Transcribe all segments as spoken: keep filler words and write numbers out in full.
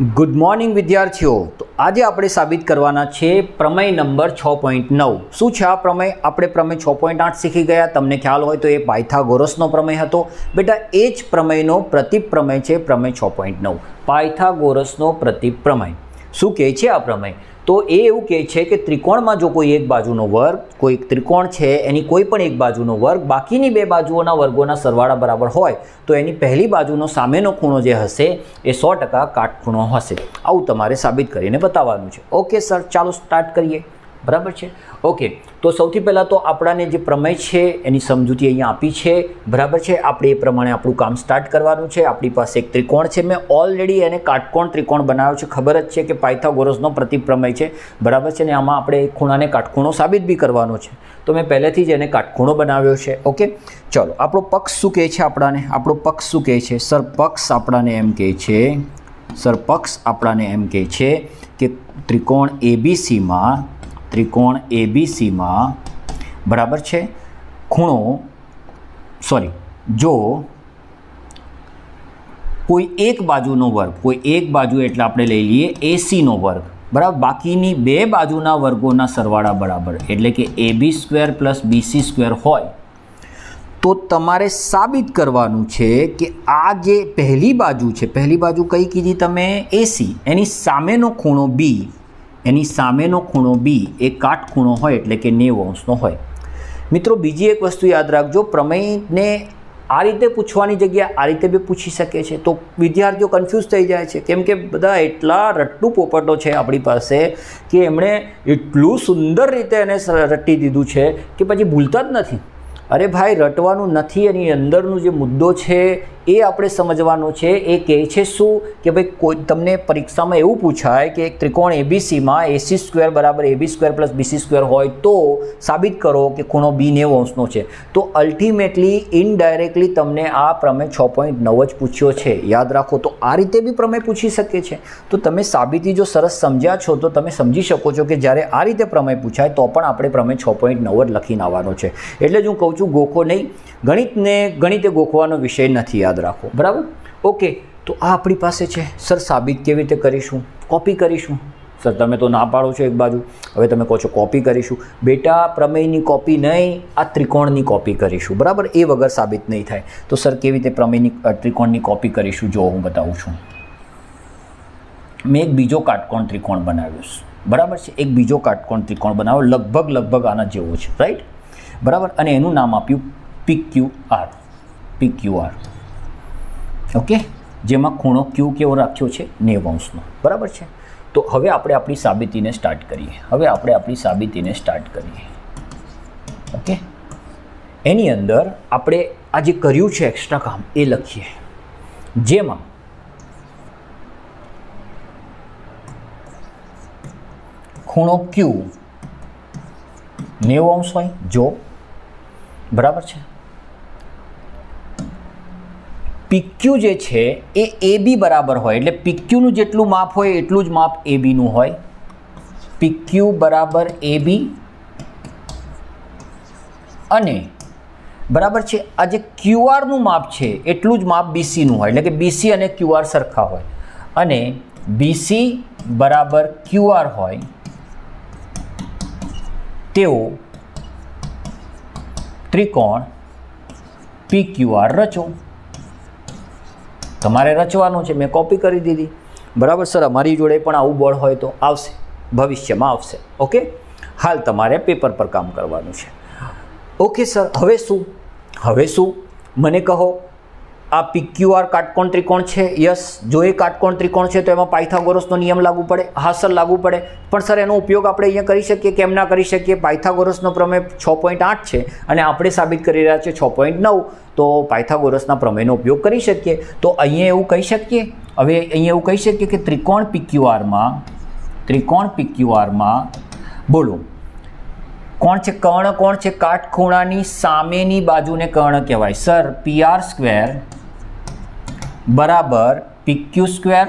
Good morning विद्यार्थीओ। तो आज આપણે સાબિત કરવાના છે પ્રમેય નંબર છ પોઈન્ટ નવ। શું છે આ પ્રમેય? આપણે પ્રમેય છ પોઈન્ટ આઠ શીખી ગયા। તમને ખ્યાલ હોય તો એ પાયથાગોરસનો પ્રમેય હતો બેટા। એ જ પ્રમેયનો પ્રતિપ પ્રમેય છે પ્રમેય છ પોઈન્ટ નવ, પાયથાગોરસનો પ્રતિપ પ્રમેય। શું કહે છે આ પ્રમેય? તો એ એવું કહે છે કે ત્રિકોણમાં જો કોઈ એક બાજુનો વર્ગ, કોઈ ત્રિકોણ છે એની કોઈ પણ એક બાજુનો વર્ગ બાકીની બે બાજુઓના વર્ગોના સરવાળા બરાબર હોય તો એની પહેલી બાજુનો સામેનો ખૂણો જે હશે એ સો ટકા કાટખૂણો હશે। આવું તમારે સાબિત કરીને બતાવવાનું છે। ઓકે સર, ચાલો સ્ટાર્ટ કરીએ। બરાબર છે? ઓકે, તો સૌથી પહેલાં તો આપણાને જે પ્રમેય છે એની સમજૂતી અહીંયા આપી છે। બરાબર છે? આપણે એ પ્રમાણે આપણું કામ સ્ટાર્ટ કરવાનું છે। આપણી પાસે એક ત્રિકોણ છે, મેં ઓલરેડી એને કાટકોણ ત્રિકોણ બનાવ્યો છે। ખબર જ છે કે પાયથાગોરસનો પ્રતિપ પ્રમેય છે। બરાબર છે ને? આમાં આપણે ખૂણાને કાટખૂણો સાબિત બી કરવાનો છે, તો મેં પહેલેથી જ એને કાટખૂણો બનાવ્યો છે। ઓકે, ચલો આપણો પક્ષ શું કહે છે આપણાને? આપણો પક્ષ શું કહે છે? સર પક્ષ આપણાને એમ કહે છે સર પક્ષ આપણાને એમ કહે છે કે ત્રિકોણ એબીસીમાં ત્રિકોણ એબીસીમાં બરાબર છે ખૂણો સોરી જો કોઈ એક બાજુનો વર્ગ, કોઈ એક બાજુ એટલે આપણે લઈ લઈએ એસીનો વર્ગ, બરાબર, બાકીની બે બાજુના વર્ગોના સરવાળા બરાબર એટલે કે A B square plus BC square હોય તો તમારે સાબિત કરવાનું છે કે આ જે પહેલી બાજુ છે, પહેલી બાજુ કઈ કીધી તમે? એસી, એની સામેનો ખૂણો બી, એની સામેનો ખૂણો બી એ કાટખૂણો હોય એટલે કે નેવું અંશનો હોય। મિત્રો બીજી એક વસ્તુ યાદ રાખજો, પ્રમેયને આ રીતે પૂછવાની જગ્યાએ આ રીતે બી પૂછી શકે છે, તો વિદ્યાર્થીઓ કન્ફ્યુઝ થઈ જાય છે, કેમ કે બધા એટલા રટ્ટુ પોપટો છે આપણી પાસે કે એમણે એટલું સુંદર રીતે એને રટી દીધું છે કે પછી ભૂલતા જ નથી। અરે ભાઈ, રટવાનું નથી, એની અંદરનું જે મુદ્દો છે એ આપણે સમજવાનો છે। એ કહે છે શું કે ભાઈ કોઈ તમને પરીક્ષામાં એવું પૂછાય કે એક ત્રિકોણ એબીસીમાં એસી સ્ક્વેર બરાબર AB square plus BC square હોય તો સાબિત કરો કે ખૂણો બી નેવું અંશનો છે, તો અલ્ટિમેટલી ઇનડાયરેક્ટલી તમને આ પ્રમેય છ પોઈન્ટ નવ જ પૂછ્યો છે। યાદ રાખો, તો આ રીતે બી પ્રમેય પૂછી શકે છે। તો તમે સાબિતી જો સરસ સમજ્યા છો તો તમે સમજી શકો છો કે જ્યારે આ રીતે પ્રમેય પૂછાય તો પણ આપણે પ્રમેય છ પોઈન્ટ નવ જ લખીને આવવાનો છે। એટલે જ હું કહું છું ગોખો નહીં, ગણિતને ગણિતે ગોખવાનો વિષય નથી, યાદ રાખો। બરાબર? ઓકે, તો આ આપણી પાસે છે। સર સાબિત કેવી રીતે કરીશું? કોપી કરીશું। સર તમે તો ના પાડો છો એક બાજુ, હવે તમે કહો છો કોપી કરીશું। બેટા પ્રમેયની કોપી નહીં, આ ત્રિકોણની કોપી કરીશું। બરાબર? એ વગર સાબિત નહીં થાય। તો સર કેવી રીતે પ્રમેયની ત્રિકોણની કોપી કરીશું? જો હું બતાવું છું। મેં એક બીજો કાટકોણ ત્રિકોણ બનાવ્યો છે, બરાબર છે? એક બીજો કાટકોણ ત્રિકોણ બનાવ્યો, લગભગ લગભગ આના જેવો છે, રાઈટ? બરાબર? અને એનું નામ આપ્યું P Q R, P Q R. Okay, જેમાં ખૂણો ક્યુ કેવો રાખ્યો છે? નેવું અંશનો। બરાબર છે? તો હવે આપણે આપણી સાબિતીને સ્ટાર્ટ કરીએ। હવે આપણે આપણી સાબિતીને સ્ટાર્ટ કરીએ। ઓકે, એની અંદર આપણે આ જે કર્યું છે એક્સ્ટ્રા કામ એ લખીએ, જેમાં ખૂણો ક્યુ નેવું અંશ હોય જો, બરાબર છે? પીક્યુ જે છે એ એ બી બરાબર હોય એટલે પીક્યુનું જેટલું માપ હોય એટલું જ માપ એ બીનું હોય। પીક્યુ બરાબર એ બી અને બરાબર છે આ જે ક્યુઆરનું માપ છે એટલું જ માપ બીસીનું હોય એટલે કે બીસી અને ક્યુઆર સરખા હોય અને બીસી બરાબર ક્યુઆર હોય તેઓ ત્રિકોણ પી ક્યુ આર રચો। તમારે રચવાનું છે, મેં કોપી કરી દીધી। બરાબર સર, અમારી જોડે પણ આવું બોર્ડ હોય તો આવશે, ભવિષ્યમાં આવશે। ઓકે, હાલ તમારે પેપર પર કામ કરવાનું છે। ઓકે સર, હવે શું? હવે શું મને કહો? આ પી ક્યુ આર કાટકોણ ત્રિકોણ છે, યસ। જો એ કાટકોણ ત્રિકોણ છે તો એમાં પાયથાગોરસનો નિયમ લાગુ પડે? હા સર, લાગુ પડે। પણ સર એનો ઉપયોગ આપણે અહીંયા કરી શકીએ, કેમ ના કરી શકીએ? પાયથાગોરસનો પ્રમેય છ પોઈન્ટ આઠ છે અને આપણે સાબિત કરી રહ્યા છીએ છ પોઈન્ટ નવ, તો પાયથાગોરસના પ્રમેયનો ઉપયોગ કરી શકીએ। તો અહીંયા એવું કહી શકીએ, હવે અહીંયા એવું કહી શકીએ કે ત્રિકોણ પી ક્યુ આરમાં ત્રિકોણ પી ક્યુ આરમાં બોલો કોણ છે? કર્ણ કોણ છે? કાટખૂણાની સામેની બાજુને કર્ણ કહેવાય। સર પી આર સ્ક્વેર બરાબર P Q square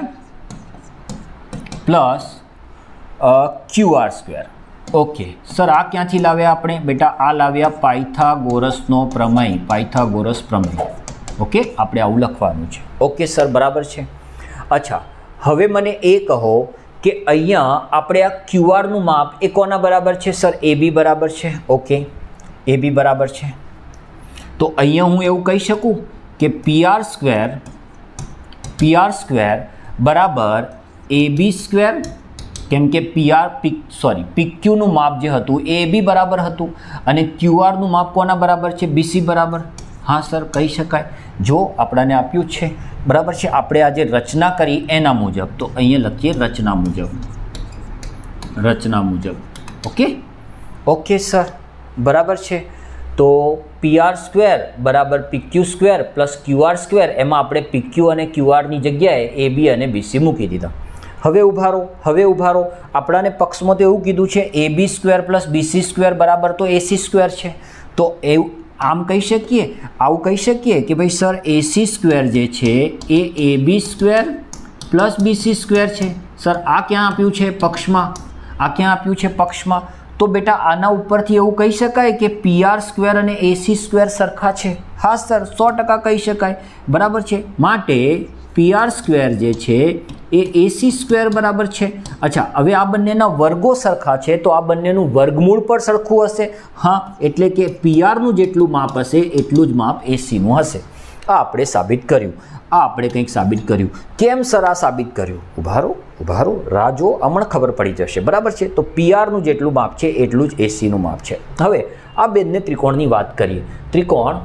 plus Q R square. Okay sir, આ ક્યાંથી લાવ્યા આપણે? બેટા આ લાવ્યા પાયથાગોરસનો પ્રમેય, પાયથાગોરસ પ્રમેય। ઓકે, આપણે આવું લખવાનું છે। ઓકે સર, બરાબર છે। અચ્છા, હવે મને એ કહો કે અહીંયા આપણે આ ક્યુઆરનું માપ એ કોના બરાબર છે? સર એ બી બરાબર છે. ઓકે, એ બી બરાબર છે. તો અહીંયા હું એવું કહી શકું કે P R square P R square બરાબર એ બી સ્ક્વેર, કેમ કે પી આર પી સોરી પી ક્યુનું માપ જે હતું એ બી બરાબર હતું અને ક્યુઆરનું માપ કોના બરાબર છે? બીસી બરાબર. હા સર, કહી શકાય. જો આપણાને આપ્યું છે બરાબર છે, આપણે આજે રચના કરી એના મુજબ, તો અહીંયા લખીએ રચના મુજબ, રચના મુજબ. ઓકે ઓકે સર, બરાબર છે. તો પી આર સ્ક્વેર બરાબર P Q square plus Q R square, એમાં આપણે પી ક્યુ અને ક્યુ આરની જગ્યાએ એ બી અને બીસી મૂકી દીધા. હવે ઉભા રહો, હવે ઉભા રહો. આપણાને પક્ષમાં તો એવું કીધું છે A B square plus BC square બરાબર તો એસી સ્ક્વેર છે. તો એવું આમ કહી શકીએ, આવું કહી શકીએ કે ભાઈ સર એસી સ્ક્વેર જે છે એ A B square plus BC square છે. સર આ ક્યાં આપ્યું છે? પક્ષમાં. આ ક્યાં આપ્યું છે? પક્ષમાં. તો બેટા આના ઉપરથી એવું કહી શકાય કે પી આર સ્ક્વેર અને એસી સ્ક્વેર સરખા છે. હા સર, સો ટકા કહી શકાય. બરાબર છે. માટે પી આર સ્ક્વેર જે છે એ એસી સ્ક્વેર બરાબર છે. અચ્છા, હવે આ બંનેના વર્ગો સરખા છે તો આ બંનેનું વર્ગમૂળ પણ સરખું હશે. હા, એટલે કે પી આરનું જેટલું માપ હશે એટલું જ માપ એસીનું હશે. આ આપણે સાબિત કર્યું. આ આપણે કંઈક સાબિત કર્યું. કેમ સર આ સાબિત કર્યું? ઉભારો ઉભારો રાજો, હમણાં ખબર પડી જશે. બરાબર છે. તો પી આરનું જેટલું માપ છે એટલું જ એસીનું માપ છે. હવે આ બંને ત્રિકોણની વાત કરીએ. ત્રિકોણ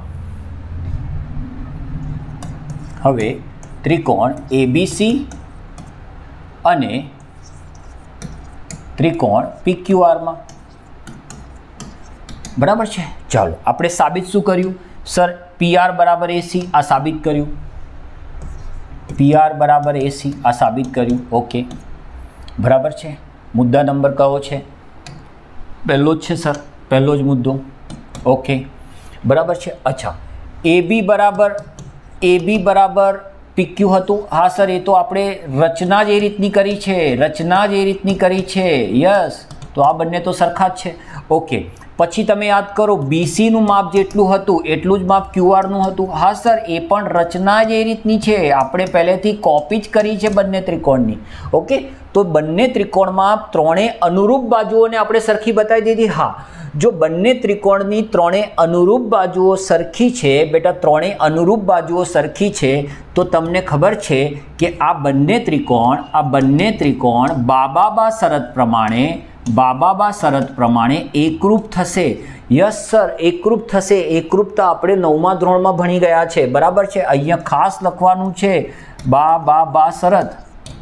હવે ત્રિકોણ એબીસી અને ત્રિકોણ પીક્યુઆરમાં. બરાબર છે. ચાલો આપણે સાબિત શું કર્યું? સર પી આર બરાબર એસી, આ સાબિત કર્યું. પી આર બરાબર એસી, આ સાબિત કર્યું. ઓકે, બરાબર છે. મુદ્દા નંબર કયો છે? પહેલો જ છે સર, પહેલો જ મુદ્દો. ઓકે, બરાબર છે. અચ્છા, એ બી બરાબર એ બી બરાબર પીક્યુ હતું. હા સર, એ તો આપણે રચના જ એ રીતની કરી છે, રચના જ એ રીતની કરી છે. યસ, તો આ બંને તો સરખા જ છે. ઓકે, પછી તમે યાદ કરો બીસીનું માપ જેટલું હતું એટલું જ માપ ક્યુઆરનું હતું. હા સર, એ પણ રચના જ એ રીતની છે, આપણે પહેલેથી કોપી જ કરી છે બંને ત્રિકોણની. ઓકે, તો બંને ત્રિકોણમાં ત્રણેય અનુરૂપ બાજુઓને આપણે સરખી બતાવી દીધી. હા, જો બંને ત્રિકોણની ત્રણેય અનુરૂપ બાજુઓ સરખી છે બેટા, ત્રણેય અનુરૂપ બાજુઓ સરખી છે તો તમને ખબર છે કે આ બંને ત્રિકોણ આ બંને ત્રિકોણ બાબાબા શરત પ્રમાણે બાબાબા શરત પ્રમાણે એકરૂપ થશે. યસ સર, એકરૂપ થશે. એકરૂપતા આપણે નવમા ધોરણમાં ભણી ગયા છે. બરાબર છે. અહીંયા ખાસ લખવાનું છે બા બા બા શરત.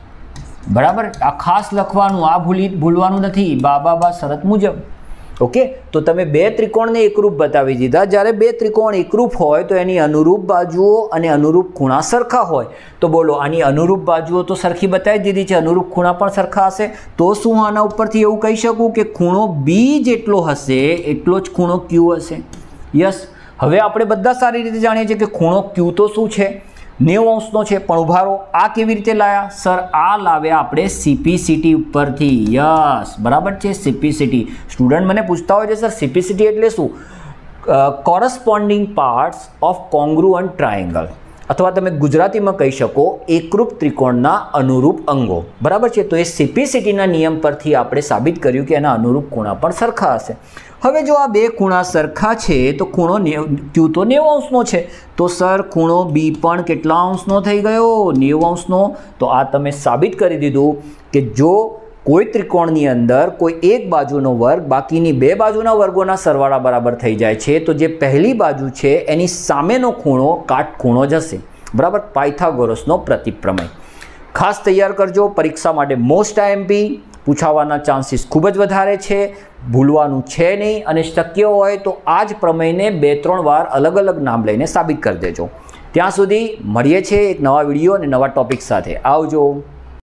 બરાબર, આ ખાસ લખવાનું, આ ભૂલી ભૂલવાનું નથી. બાબા બા શરત મુજબ. ઓકે, તો તમે બે ત્રિકોણને એકરૂપ બતાવી દીધા. જ્યારે બે ત્રિકોણ એકરૂપ હોય તો એની અનુરૂપ બાજુઓ અને અનુરૂપ ખૂણા સરખા હોય. તો બોલો, આની અનુરૂપ બાજુઓ તો સરખી બતાવી દીધી છે, અનુરૂપ ખૂણા પણ સરખા હશે. તો શું આના ઉપરથી એવું કહી શકું કે ખૂણો બી જેટલો હશે એટલો જ ખૂણો ક્યુ હશે? યસ. હવે આપણે બધા સારી રીતે જાણીએ છીએ કે ખૂણો ક્યુ તો શું છે? નેવું અંશનો છે. પણ ઉભા રહો, આ કેવી રીતે લાયા? સર આ લાવ્યા આપણે સીપીસીટી ઉપરથી. યસ, બરાબર છે. સીપીસીટી. સ્ટુડન્ટ મને પૂછતા હોય છે સર સીપીસીટી એટલે શું? Corresponding parts of congruent triangle, અથવા તમે ગુજરાતીમાં કહી શકો એકરૂપ ત્રિકોણના અનુરૂપ અંગો. બરાબર છે. તો એ સીપીસીટીના નિયમ પરથી આપણે સાબિત કર્યું કે એના અનુરૂપ ખૂણા પણ સરખા હશે. હવે જો આ બે ખૂણા સરખા છે તો ખૂણો ક્યુ તો નેવું અંશનો છે, તો સર ખૂણો બી પણ કેટલા અંશનો થઈ ગયો? નેવું અંશનો. તો આ તમે સાબિત કરી દીધું કે જો કોઈ ત્રિકોણની અંદર કોઈ એક બાજુનો વર્ગ બાકીની બે બાજુના વર્ગોના સરવાળા બરાબર થઈ જાય છે તો જે પહેલી બાજુ છે એની સામેનો ખૂણો કાટખૂણો જ હશે. બરાબર, પાયથાગોરસનો પ્રતિપ્રમેય. ખાસ તૈયાર કરજો, પરીક્ષા માટે મોસ્ટ આઈએમપી પૂછાવાના ચાન્સીસ ખૂબ જ વધારે છે. ભૂલવાનું છે નહીં, અને શક્ય હોય તો આ જ પ્રમેયને બે ત્રણ વાર અલગ અલગ નામ લઈને સાબિત કરી દેજો. ત્યાં સુધી મળીએ છીએ એક નવા વિડીયો અને નવા ટોપિક સાથે. આવજો.